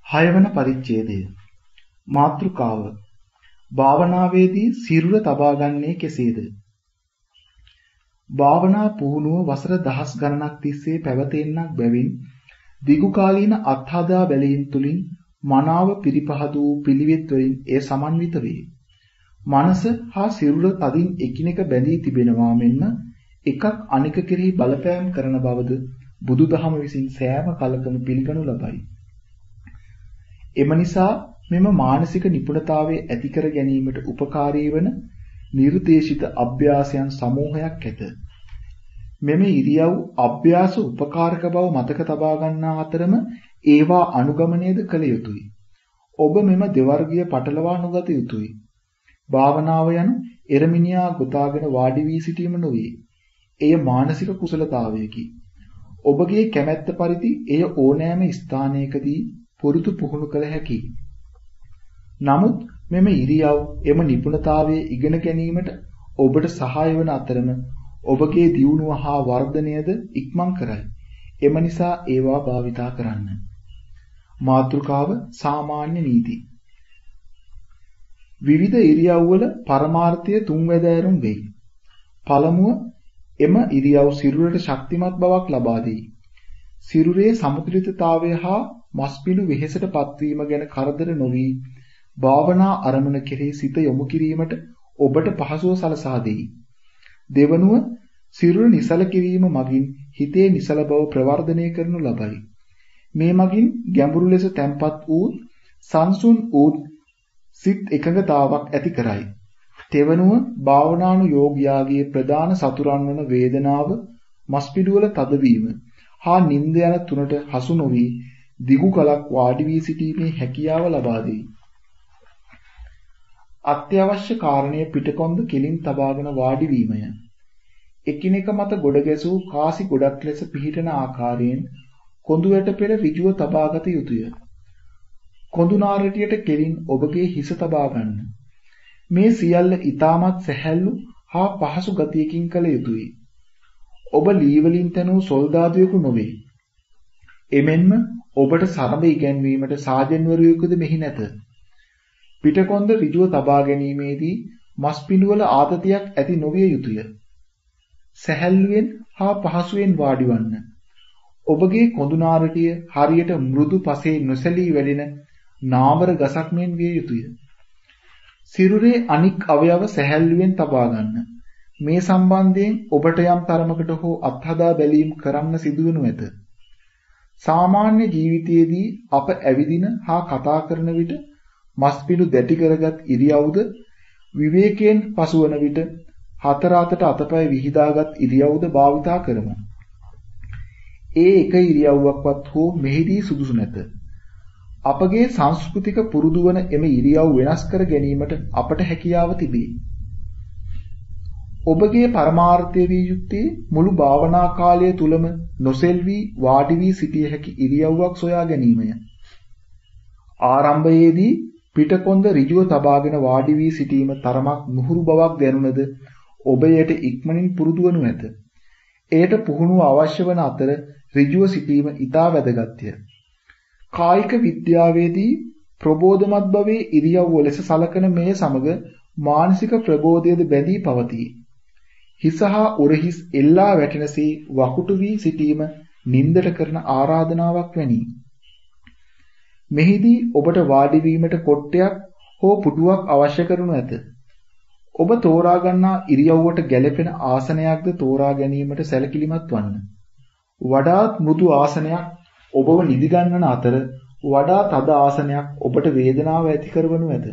6 වන පරිච්ඡේදය. මාතෘකාව. භාවනාවේදී සිරුර තබාගන්නේ කෙසේද? භාවනා පුහුණුව වසර දහස් ගණනක් තිස්සේ පැවතෙන්නක් බැවින් දිගු කාලීන අත්හදා බැලීම් තුලින් මනාව පිරිපහද වූ පිළිවෙත් වලින් එය සමන්විත වේ. මනස හා සිරුර තදින් එකිනෙක බැඳී තිබෙනවා මෙන්ම එකක් අනෙක කෙරෙහි බලපෑම් කරන බවද බුදුදහම විසින් සෑම කලකම පිළිගනු ලබයි. එම නිසා මෙම මානසික නිපුණතාවය ඇති කර ගැනීමට උපකාරී වන නිර්දේශිත අභ්‍යාසයන් සමූහයක් ඇත. මෙම ඉරියව් අභ්‍යාස උපකාරක බව මතක තබා ගන්නා අතරම ඒවා අනුගමනයද කළ යුතුය. ඔබ මෙම දෙවර්ගීය පටලවා නොගත යුතුය. භාවනාව යනු එරමිනියා ගොතාගෙන වාඩි වී සිටීම නොවේ. එය මානසික කුසලතාවයකි. ඔබගේ කැමැත්ත පරිදි එය ඕනෑම ස්ථානයකදී පුරුදු පුහුණු කළ හැකියි. නමුත් මෙම ඉරියව් එම නිපුණතාවය ඉගෙන ගැනීමට ඔබට සහාය වන අතරම ඔබගේ දියුණුව හා වර්ධනයද ඉක්මන් කරයි. එම නිසා ඒවා භාවිතා කරන්න. මාතෘකාව සාමාන්‍ය නීති. විවිධ ඉරියව්වල පරමාර්ථය තුන්වැදෑරුම් වෙයි. පළමුව එම ඉරියව් සිරුරට ශක්තිමත් බවක් ලබා දෙයි. සිරුරේ සමතුලිතතාවය හා මස්පිඩු වෙහෙසට පත්වීම ගැන කරදර නොවි භාවනා අරමුණ කෙරෙහි සිත යොමු කිරීමට ඔබට පහසුව සලසා දෙයි. දෙවනුව සිරුර නිසල කිරීම මගින් හිතේ නිසල බව ප්‍රවර්ධනය කරනු ලබයි. මේ මගින් ගැඹුරු ලෙස තැන්පත් වූ සංසුන් වූ සිත් එකඟතාවක් ඇති කරයි. තෙවනුව භාවනානුයෝගියාගේ ප්‍රධාන සතුරන් වන වේදනාව, මස්පිඩුවල තදවීම හා නිින්ද යන තුනට හසු නොවි දිගු කලක් වාඩි වී සිටීමේ හැකියාව ලබා දෙයි. අත්‍යවශ්‍ය කාරණය පිටකොන්ද කෙලින් තබාගෙන වාඩි වීමය. එකිනෙක මත ගොඩ ගැසූ කාසි ගොඩක් ලෙස පිහිටන ආකාරයෙන් කොඳුයට පෙර ඍජුව තබාගත යුතුය. කොඳු නාරටියට කෙලින් ඔබගේ හිස තබා ගන්න. මේ සියල්ල ඊටමත් සැහැල්ලු හා පහසු ගතියකින් කළ යුතුය. ඔබ ලී වලින් තනූ සොල්දාදුවෙකු නොවේ. එමෙන්ම ඔබට සරඹ ඉගැන්වීමට සාජන්වරයෙකුද මෙහි නැත. පිටකොන්ද ඍජුව තබා ගැනීමේදී මස්පිඬුවල ආතතියක් ඇති නොවිය යුතුය. සැහැල්ලුවෙන් හා පහසුවෙන් වාඩිවන්න. ඔබගේ කොඳු නාරටිය හරියට මෘදු පසේ නොසැලී වැඩෙන නාමර ගසක් මෙන් විය යුතුය. සිරුරේ අනික් අවයව සැහැල්ලුවෙන් තබා ගන්න. මේ සම්බන්ධයෙන් ඔබට යම් තරමකට හෝ අත්හදා බැලීම් කරන්න සිදුවනු ඇත. සාමාන්‍ය ජීවිතයේදී අප ඇවිදින හා කතා කරන විට මස්පිඩු දැටි කරගත් ඉරියව්ද විවේකයෙන් පසුවන විට හතර අතට අතපය විහිදාගත් ඉරියව්ද භාවිතා කරමු. ඒ එක ඉරියව්වක්වත් හෝ මෙහිදී සුදුසු නැත. අපගේ සංස්කෘතික පුරුදු වන එම ඉරියව් වෙනස් කර ගැනීමට අපට හැකියාව තිබේ. ඔබගේ පරමාර්ථය විය යුත්තේ මුළු භාවනා කාලය තුලම නොසෙල්වි වාඩි වී සිටිය හැකි ඉරියව්වක් සොයා ගැනීමය. ආරම්භයේදී පිටකොන්ද ඍජුව තබාගෙන වාඩි වී සිටීම තරමක් නුහුරු බවක් දැනුණද ඔබ එයට ඉක්මනින් පුරුදු වනු ඇත. එයට පුහුණුව අවශ්‍ය වන අතර ඍජුව සිටීම ඉතා වැදගත්ය. කායික විද්‍යාවේදී ප්‍රබෝධමත් භවයේ ඉරියව්ව ලෙස සලකන මේ සමග මානසික ප්‍රබෝධයද බැඳී පවතී. හිස හා උරහිස් එල්ලා වැටෙනසේ වකුටු වී සිටීම නින්දට කරන ආරාධනාවක් වැනි. මෙහිදී ඔබට වාඩි වීමට කොට්ටයක් හෝ පුටුවක් අවශ්‍ය කරනු ඇත. ඔබ තෝරා ගන්නා ඉරියව්වට ගැළපෙන ආසනයක්ද තෝරා ගැනීමට සැලකිලිමත් වන්න. වඩාත් මෘදු ආසනයක් ඔබව නිදි ගන්නන අතර වඩා තද ආසනයක් ඔබට වේදනාව ඇති කරවනු ඇත.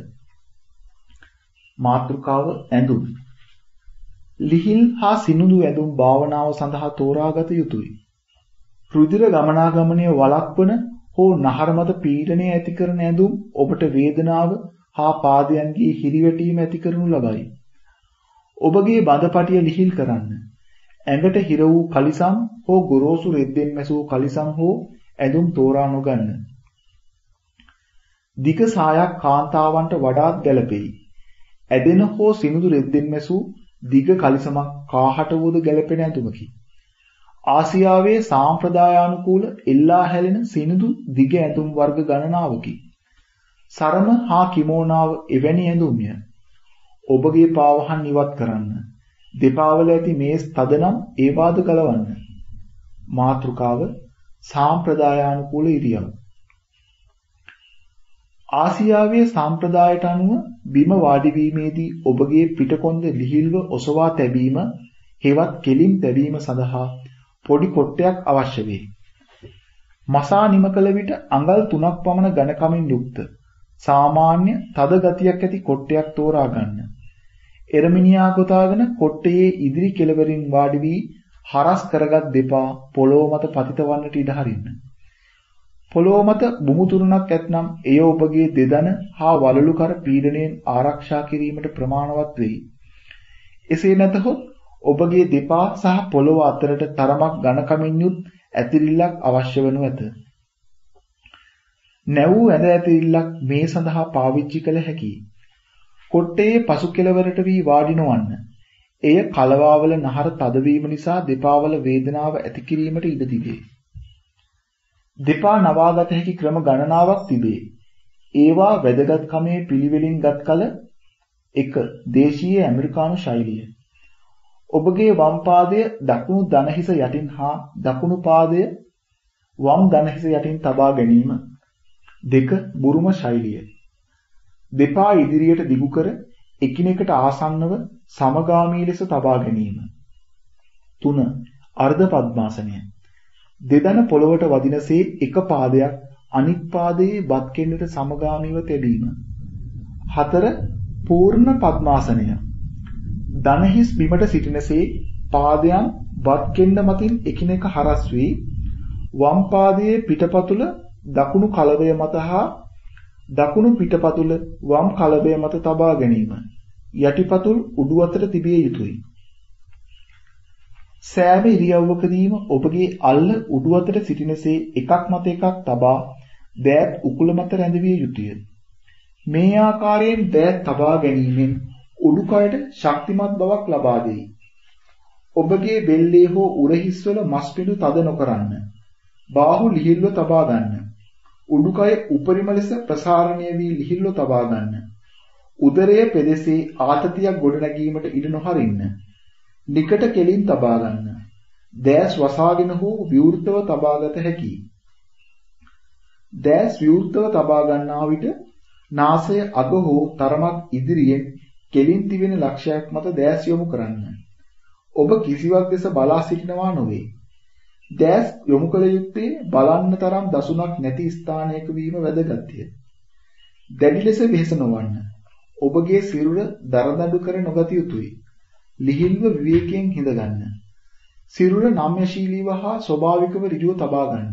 මාතෘකාව ඇඳුම්. ලිහිල් හා සිනුදු ඇඳුම් භාවනාව සඳහා තෝරාගත යුතුය. රුධිර ගමනාගමනය වළක්වන හෝ නහර මත පීඩනය ඇති කරන ඇඳුම් ඔබට වේදනාව හා පාදයන්ගේ හිරිවැටීම ඇති කරනු ලබයි. ඔබගේ බඳපටිය ලිහිල් කරන්න. ඇඟට හිර වූ කලිසම් හෝ ගොරෝසු රෙද්දෙන් මැසූ කලිසම් හෝ ඇඳුම් තෝරා නොගන්න. දිග සායක් කාන්තාවන්ට වඩාත් ගැළපෙයි. ඇදෙන හෝ සිනුදු රෙද්දෙන් මැසූ දිග කලිසමක් කාහට වුවද ගැළපෙන ඇඳුමකි. ආසියාවේ සාම්ප්‍රදායානුකූල එල්ලා හැලෙන සිනිඳු දිග ඇඳුම් වර්ග ගණනාවකි. සරම හා කිමෝනාව එවැනි ඇඳුම්ය. ඔබගේ පාවහන් ඉවත් කරන්න. දෙපා වල ඇති මේස් තදනම් ඒ වාද ගලවන්න. මාතෘකාව සාම්ප්‍රදායානුකූල ඉරියව්. ආසියාවේ සාම්ප්‍රදායට අනුව බිම වාඩි වීමේදී ඔබගේ පිටකොන්ද ලිහිල්ව ඔසවා තැබීම හෙවත් කෙලින් තැබීම සඳහා පොඩි කොට්ටයක් අවශ්‍ය වේ. මසා නිම කළ විට අඟල් 3ක් පමණ ඝනකමින් යුක්ත සාමාන්‍ය තද ගතියක් ඇති කොට්ටයක් තෝරා ගන්න. එරමිනියා ගොතාගෙන කොට්ටයේ ඉදිරි කෙළවරින් වාඩි වී හරස් කරගත් දෙපා පොළොව මත පතිත වන්නට ඉඩ හරින්න. පොළොව මත බුමුතුරුණක් ඇතනම් එය ඔබගේ දෙදන හා වලලු කර පීඩණයෙන් ආරක්ෂා කිරීමට ප්‍රමාණවත් වෙයි. එසේ නැතහොත් ඔබගේ දෙපා සහ පොළොව අතරට තරමක් ඝනකමින් යුත් ඇතිරිල්ලක් අවශ්‍ය වනු ඇත. නැවූ ඇඳ ඇතිරිල්ලක් මේ සඳහා පාවිච්චි කළ හැකියි. කොට්ටේ පසු කෙළවරට වී වාඩි නොවන්න. එය කලවාවල නහර තදවීම නිසා දෙපාවල වේදනාව ඇති කිරීමට ඉඩ තිබේ. දෙපා නවාගත හැකි ක්‍රම ගණනාවක් තිබේ. ඒවා වැදගත්කමේ පිළිවෙලින් ගත් කල 1. දේශීය ඇමරිකානු ශෛලිය. ඔබගේ වම් පාදය දකුණු දණහිස යටින් හා දකුණු පාදය වම් දණහිස යටින් තබා ගැනීම. 2. බුරුම ශෛලිය. දෙපා ඉදිරියට දිගු කර එකිනෙකට ආසන්නව සමගාමී ලෙස තබා ගැනීම. 3. අර්ධ පద్මාසනය. දෙදන පොළවට වදිනසේ එක පාදයක් අනිත් පාදයේ බත් කෙන්නට සමගාමීව තැබීම. 4. පූර්ණ පద్මාසනය. දණහිස් බිමට සිටිනසේ පාදයන් බත් කෙන්න මතින් එකිනෙක හරස් වී වම් පාදයේ පිටපතුල දකුණු කලවය මත හා දකුණු පිටපතුල වම් කලවය මත තබා ගැනීම. යටිපතුල් උඩු අතට තිබිය යුතුය. සෑම ඉරියව්වකදීම ඔබගේ අල්ල උඩු අතට සිටිනසේ එකක් මත එකක් තබා දෑත් උකුල මත රැඳවිය යුතුය. මේ ආකාරයෙන් දෑත් තබා ගැනීමෙන් උඩුකයට ශක්තිමත් බවක් ලබා දෙයි. ඔබගේ බෙල්ලේ හෝ උරහිස්වල මස් පිඬු තද නොකරන්න. බාහුව ලිහිල්ව තබා ගන්න. උඩුකය උපරිම ලෙස ප්‍රසාරණය වී ලිහිල්ව තබා ගන්න. උදරයේ පෙදෙසේ ආතතියක් ගොඩනැගීමට ඉඩ නොහරින්න. නිකට කෙලින් තබා ගන්න. දැස් වසාගෙන හෝ විවෘතව තබාගත හැකියි. දැස් විවෘතව තබා ගන්නා විට නාසය අග හෝ තරමක් ඉදිරියෙන් කෙලින් තිබෙන ලක්ෂයක් මත දැස් යොමු කරන්න. ඔබ කිසිවක් දෙස බලා සිටිනවා නොවේ. දැස් යොමු කළ යුත්තේ බලන්න තරම් දසුණක් නැති ස්ථානයක වීම වැදගත්ය. දැඩි ලෙස වෙහෙස නොවන්න. ඔබගේ සිරුර දරදඬු කර නොගත යුතුය. ලිහිල්ව විවේකයෙන් හිඳ ගන්න. සිරුර නම්‍යශීලීව හා ස්වභාවිකව ඍජුව තබා ගන්න.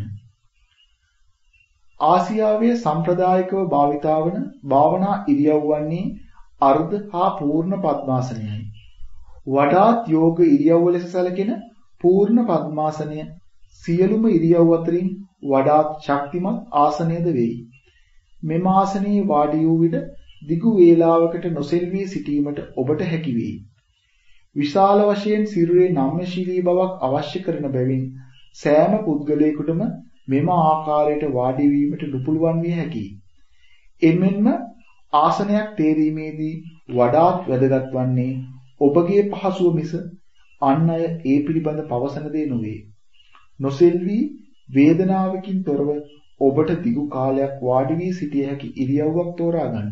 ආසියාවේ සම්ප්‍රදායිකව භාවිතා වන භාවනා ඉරියව්වන්නේ අර්ධ හා පූර්ණ පద్මාසනයයි. වඩාත් යෝග ඉරියව්ව ලෙස සැලකෙන පූර්ණ පద్මාසනය සියලුම ඉරියව් අතරින් වඩාත් ශක්තිමත් ආසනයද වෙයි. මෙම ආසනයේ වාඩි වූ විට දිගු වේලාවකට නොසෙල්වී සිටීමට ඔබට හැකි වෙයි. විශාල වශයෙන් සිරුරේ නම්‍යශීලී බවක් අවශ්‍ය කරන බැවින් සෑම පුද්ගලයෙකුටම මෙම ආකාරයට වාඩි වීමට නුපුළුවන් විය හැකියි. එමෙන්ම ආසනයක් තේරීමේදී වඩාත් වැදගත් වන්නේ ඔබගේ පහසුව මිස අන් අය ඒ පිළිබඳ පවසන දේ නොවේ. නොසෙල්වී වේදනාවකින් තොරව ඔබට දිගු කාලයක් වාඩි වී සිටිය හැකි ඉරියව්වක් තෝරා ගන්න.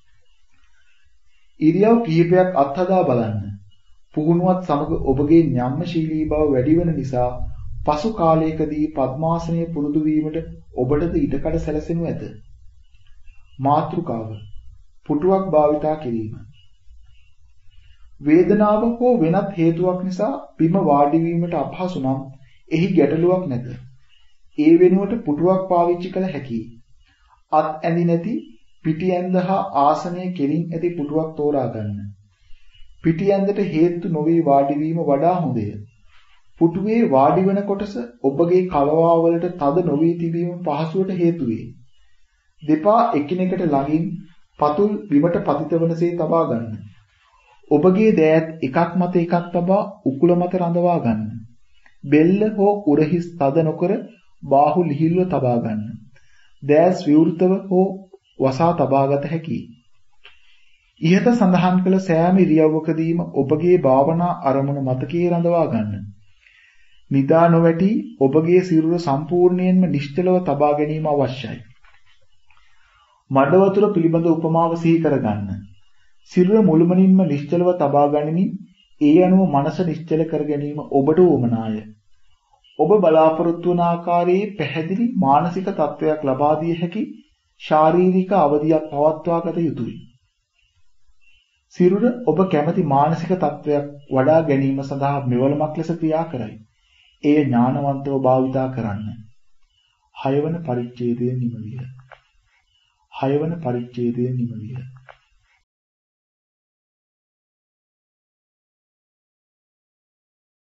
ඉරියව් කිහිපයක් අත්හදා බලන්න. පුහුණුවත් සමග ඔබගේ ඥානශීලී බව වැඩි වෙන නිසා පසු කාලයකදී පద్මාසනය පුරුදු වීමට ඔබටද ඉඩකඩ සැලසෙනු ඇත. මාතෘකාව පුටුවක් භාවිතා කිරීම. වේදනාව හෝ වෙනත් හේතුවක් නිසා බිම වාඩි වීමට අපහසු නම් එහි ගැටලුවක් නැත. ඒ වෙනුවට පුටුවක් පාවිච්චි කළ හැකියි. අත් ඇඳි නැති පිටි ඇඳ හා ආසනයේ කෙලින් ඇති පුටුවක් තෝරා ගන්න. පිටි ඇඳට හේතු නොවී වාඩි වීම වඩා හොඳය. පුටුවේ වාඩි වන කොටස ඔබගේ කලවාවලට තද නොවී තිබීම පහසුවට හේතු වේ. දෙපා එකිනෙකට ළඟින් පතුල් බිමට පතිත වනසේ තබා ගන්න. ඔබගේ දෑත් එකක් මත එකක් තබා උකුල මත රඳවා ගන්න. බෙල්ල හෝ උරහිස් තද නොකර බාහුව ලිහිල්ව තබා ගන්න. දැස් විවෘතව හෝ වසා තබාගත හැකියි. ඉහත සඳහන් කළ සෑම ඉරියව්වකදීම ඔබගේ භාවනා අරමුණ මතකයේ රඳවා ගන්න. නිදා නොවැටි ඔබගේ සිරුර සම්පූර්ණයෙන්ම නිශ්චලව තබා ගැනීම අවශ්‍යයි. මඩ වතුර පිළිබඳ උපමාව සිහි කරගන්න. සිරුර මුළුමනින්ම නිශ්චලව තබා ගනිමින් ඒ අනුව මනස නිශ්චල කර ගැනීම ඔබට උවමනාය. ඔබ බලාපොරොත්තු වන ආකාරයේ පැහැදිලි මානසික තත්වයක් ලබා දිය හැකි ශාරීරික අවධියක් පවත්වා ගත යුතුය. සිරුර ඔබ කැමති මානසික තත්වයක් වඩා ගැනීම සඳහා මෙවලමක් ලෙස ක්‍රියා කරයි. එය ඥානවන්තව භාවිතා කරන්න. 6 වන පරිච්ඡේදය නිම විය.